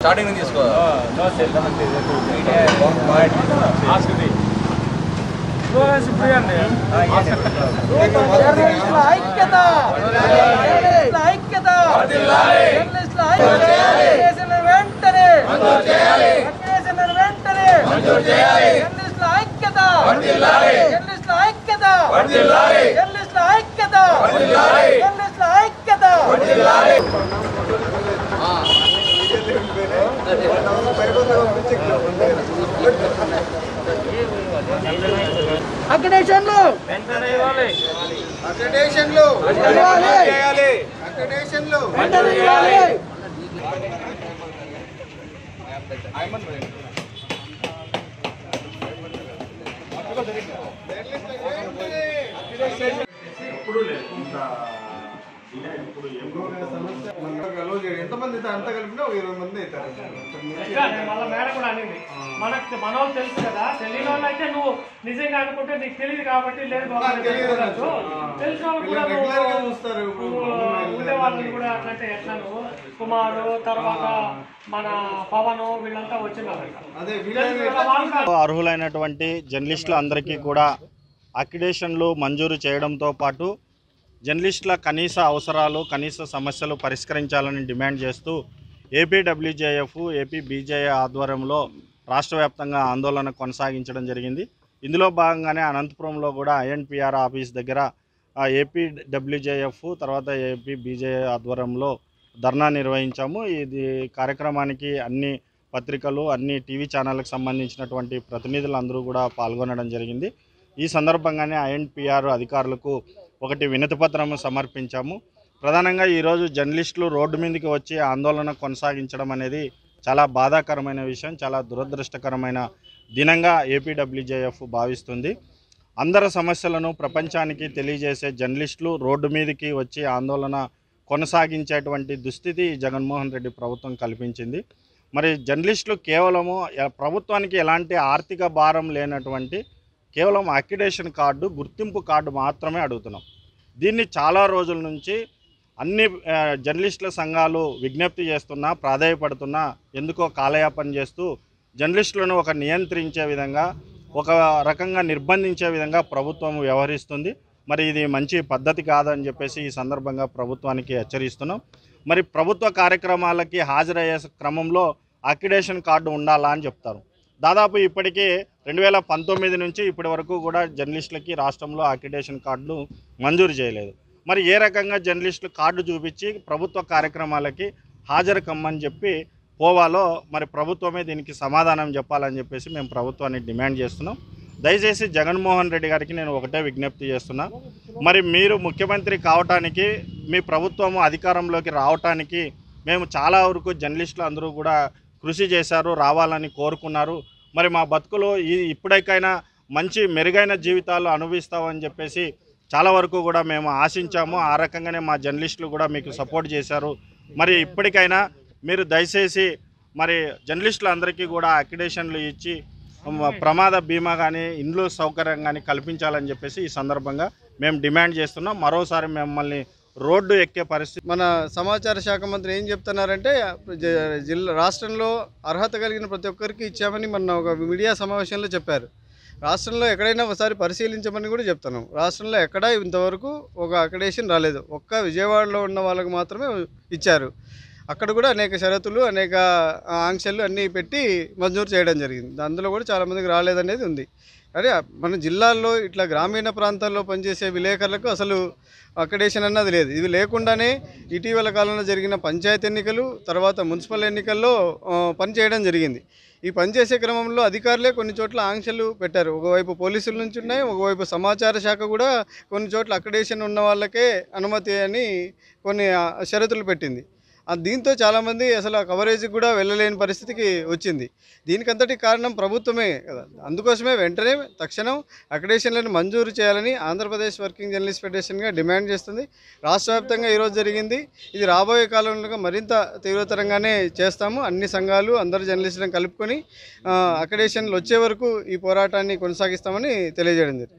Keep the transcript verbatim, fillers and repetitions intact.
Starting నుంచి తీసుకో no cell ask me రోజ్ ప్రియండి జర్నలిస్టుల ఐక్యత జర్నలిస్టుల ఐక్యత జర్నలిస్టుల ఐక్యత కేసులను వెంటనే మంజూరు చేయాలి కేసులను వెంటనే మంజూరు చేయాలి జర్నలిస్టుల ఐక్యత వర్ధిల్లాలి జర్నలిస్టుల ఐక్యత వర్ధిల్లాలి జర్నలిస్టుల ఐక్యత వర్ధిల్లాలి జర్నలిస్టుల ఐక్యత వర్ధిల్లాలి అక్రిడేషన్లు వెంటనే ఇవ్వాలి అక్రిడేషన్లు వెంటనే చేయాలి అక్రిడేషన్లు వెంటనే ఇవ్వాలి ఎప్పుడు లేదు ఎంతమంది అంత కలిపినా ఒక ఇరవై మంది అవుతారు మళ్ళీ మేడం కూడా అనేది మనకు మన వాళ్ళు తెలుసు కదా తెలియని వాళ్ళు అయితే నువ్వు నిజంగా అనుకుంటే నీకు తెలియదు కాబట్టి లేదు తెలిసిన వాళ్ళు కూడా ఉండే వాళ్ళని కూడా అట్లంటే ఎట్లా నువ్వు కుమారు తర్వాత మన పవన్ వీళ్ళంతా వచ్చినారు. అర్హులైనటువంటి జర్నలిస్టులు అందరికీ కూడా అక్రిడేషన్లు మంజూరు చేయడంతో పాటు జర్నలిస్టుల కనీస అవసరాలు కనీస సమస్యలు పరిష్కరించాలని డిమాండ్ చేస్తూ ఏపీడబ్ల్యూజేఎఫ్ ఏపీ బీజేఏ ఆధ్వర్యంలో రాష్ట్ర వ్యాప్తంగా ఆందోళన కొనసాగించడం జరిగింది. ఇందులో భాగంగానే అనంతపురంలో కూడా ఐఎన్పిఆర్ ఆఫీస్ దగ్గర ఏపీడబ్ల్యూజేఎఫ్ తర్వాత ఏపీ బీజేఏ ఆధ్వర్యంలో ధర్నా నిర్వహించాము. ఇది కార్యక్రమానికి అన్ని పత్రికలు అన్ని టీవీ ఛానళ్ళకు సంబంధించినటువంటి ప్రతినిధులు అందరూ కూడా పాల్గొనడం జరిగింది. ఈ సందర్భంగానే ఐఎన్పిఆర్ అధికారులకు ఒకటి వినతిపత్రం సమర్పించాము. ప్రధానంగా ఈరోజు జర్నలిస్టులు రోడ్డు మీదకి వచ్చి ఆందోళన కొనసాగించడం అనేది చాలా బాధాకరమైన విషయం, చాలా దురదృష్టకరమైన దినంగా ఏపీడబ్ల్యూజేఎఫ్ భావిస్తుంది. అందరి సమస్యలను ప్రపంచానికి తెలియజేసే జర్నలిస్టులు రోడ్డు మీదకి వచ్చి ఆందోళన కొనసాగించేటువంటి దుస్థితి జగన్మోహన్ రెడ్డి ప్రభుత్వం కల్పించింది. మరి జర్నలిస్టులు కేవలము ప్రభుత్వానికి ఎలాంటి ఆర్థిక భారం లేనటువంటి కేవలం అక్రిడేషన్ కార్డు గుర్తింపు కార్డు మాత్రమే అడుగుతున్నాం. దీన్ని చాలా రోజుల నుంచి అన్ని జర్నలిస్టుల సంఘాలు విజ్ఞప్తి చేస్తున్నా ప్రాధాయపడుతున్నా ఎందుకో కాలయాపన చేస్తూ జర్నలిస్టులను ఒక నియంత్రించే విధంగా ఒక రకంగా నిర్బంధించే విధంగా ప్రభుత్వం వ్యవహరిస్తుంది. మరి ఇది మంచి పద్ధతి కాదని చెప్పేసి ఈ సందర్భంగా ప్రభుత్వానికి హెచ్చరిస్తున్నాం. మరి ప్రభుత్వ కార్యక్రమాలకి హాజరయ్యే క్రమంలో అక్రిడేషన్ కార్డు ఉండాలా అని చెప్తారు. దాదాపు ఇప్పటికీ రెండు వేల పంతొమ్మిది నుంచి ఇప్పటి వరకు కూడా జర్నలిస్టులకి రాష్ట్రంలో అక్రిడేషన్ కార్డులు మంజూరు చేయలేదు. మరి ఏ రకంగా జర్నలిస్టులు కార్డు చూపించి ప్రభుత్వ కార్యక్రమాలకి హాజరు కమ్మని చెప్పి పోవాలో మరి ప్రభుత్వమే దీనికి సమాధానం చెప్పాలని చెప్పేసి మేము ప్రభుత్వాన్ని డిమాండ్ చేస్తున్నాం. దయచేసి జగన్మోహన్ రెడ్డి గారికి నేను ఒకటే విజ్ఞప్తి చేస్తున్నా, మరి మీరు ముఖ్యమంత్రి కావటానికి మీ ప్రభుత్వము అధికారంలోకి రావటానికి మేము చాలా వరకు జర్నలిస్టులు అందరూ కూడా కృషి చేశారు, రావాలని కోరుకున్నారు. మరి మా బతుకులో ఈ ఇప్పటికైనా మంచి మెరుగైన జీవితాలు అనుభవిస్తామని చెప్పేసి చాలా వరకు కూడా మేము ఆశించాము. ఆ రకంగానే మా జర్నలిస్టులు కూడా మీకు సపోర్ట్ చేశారు. మరి ఇప్పటికైనా మీరు దయచేసి మరి జర్నలిస్టులందరికీ కూడా అక్రిడేషన్లు ఇచ్చి ప్రమాద బీమా కానీ ఇండ్లు సౌకర్యం కానీ కల్పించాలని చెప్పేసి ఈ సందర్భంగా మేము డిమాండ్ చేస్తున్నాం. మరోసారి మిమ్మల్ని రోడ్డు ఎక్కే పరిస్థితి. మన సమాచార శాఖ మంత్రి ఏం చెప్తున్నారంటే జిల్లా రాష్ట్రంలో అర్హత కలిగిన ప్రతి ఒక్కరికి ఇచ్చామని మన ఒక మీడియా సమావేశంలో చెప్పారు. రాష్ట్రంలో ఎక్కడైనా ఒకసారి పరిశీలించమని కూడా చెప్తున్నాం. రాష్ట్రంలో ఎక్కడా ఇంతవరకు ఒక అక్రిడేషన్ రాలేదు. ఒక్క విజయవాడలో ఉన్న వాళ్ళకు మాత్రమే ఇచ్చారు. అక్కడ కూడా అనేక షరతులు అనేక ఆంక్షలు అన్నీ పెట్టి మంజూరు చేయడం జరిగింది. అందులో కూడా చాలామందికి రాలేదనేది ఉంది. అదే మన జిల్లాల్లో ఇట్లా గ్రామీణ ప్రాంతాల్లో పనిచేసే విలేకరులకు అసలు అక్రిడేషన్ అన్నది లేదు. ఇది లేకుండానే ఇటీవల కాలంలో జరిగిన పంచాయతీ ఎన్నికలు తర్వాత మున్సిపల్ ఎన్నికల్లో పనిచేయడం జరిగింది. ఈ పనిచేసే క్రమంలో అధికారులే కొన్ని చోట్ల ఆంక్షలు పెట్టారు. ఒకవైపు పోలీసుల నుంచి ఉన్నాయి, ఒకవైపు సమాచార శాఖ కూడా కొన్ని చోట్ల అక్రిడేషన్ ఉన్న వాళ్ళకే అనుమతి అని కొన్ని షరతులు పెట్టింది. దీంతో చాలామంది అసలు ఆ కవరేజ్కి కూడా వెళ్ళలేని పరిస్థితికి వచ్చింది. దీనికంతటి కారణం ప్రభుత్వమే కదా. అందుకోసమే వెంటనే తక్షణం అక్రిడేషన్లను మంజూరు చేయాలని ఆంధ్రప్రదేశ్ వర్కింగ్ జర్నలిస్ట్ ఫెడరేషన్గా డిమాండ్ చేస్తుంది. రాష్ట్ర వ్యాప్తంగా ఈరోజు జరిగింది. ఇది రాబోయే కాలంలో మరింత తీవ్రతరంగానే చేస్తాము. అన్ని సంఘాలు అందరు జర్నలిస్టులను కలుపుకొని అక్రిడేషన్లు వచ్చే వరకు ఈ పోరాటాన్ని కొనసాగిస్తామని తెలియజేయడం జరిగింది.